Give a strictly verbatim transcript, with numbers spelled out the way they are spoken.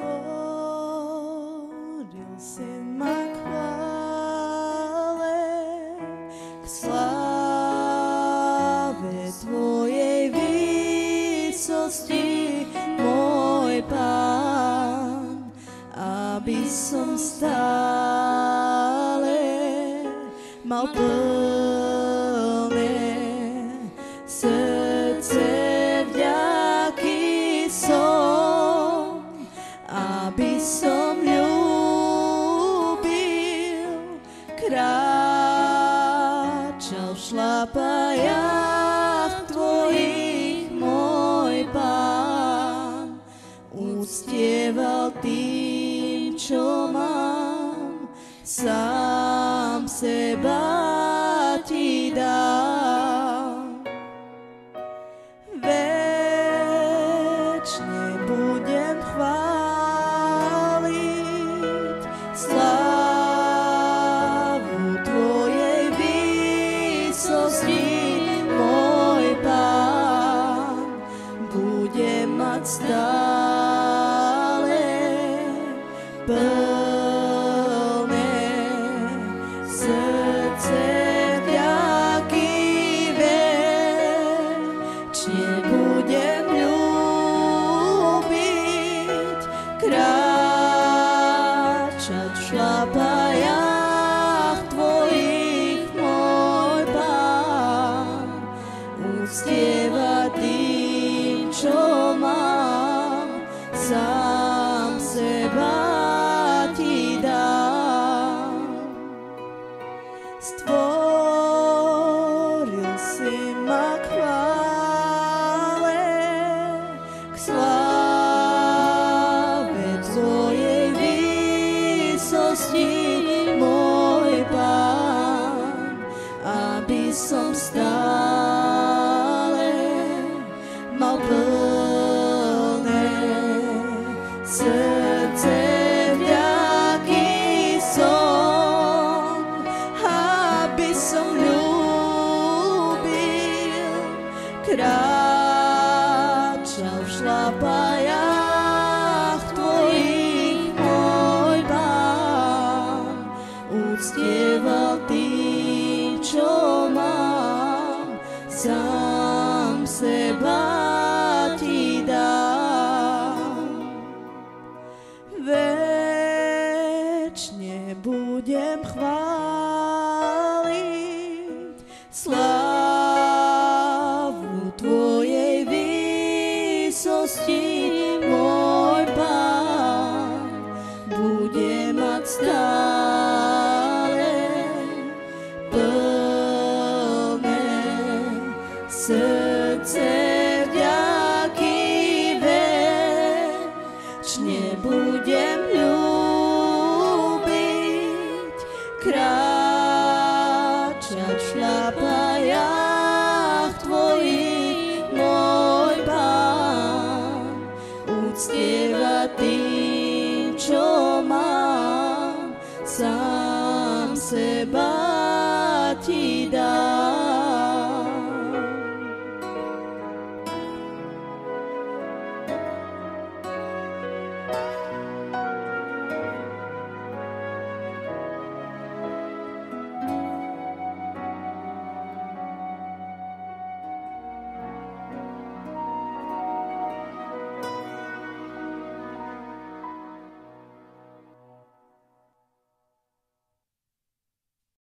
Stvoril si ma k chvále, k sláve Tvojej výsosti, môj Pán, aby som stále mal plné srdce vďaky som, aby som ľúbil, kráčal v šľapajách Tvojich, môj Pán, uctieval tým, čo mám, sám seba Ti dám. Večne budem chváliť slávu Tvojej výsosti, môj Pán, budem mať stále plné srdce vďaky, večne budem ľúbiť, kráčať v šľapajách Tvojich, môj Pán, uctievať tým, čo mám, sám seba Ti dám. Stvoril si ma k chvále, k sláve Tvojej výsosti, môj Pán, aby som stále mal plné srdce vďaky som, aby som ľúbil, kráčal v šľapajách Tvojich, môj Pán, uctieval tým, čo mám, sám seba Ti dám. Večne budem chváliť slávu Tvojej výsosti, môj Pán, budem mať stále plné srdce vďaky, večne budem ľúbiť, kráčať v šľapajách Tvojich, môj Pán, uctievať tým, čo mám, sám seba Ti dám.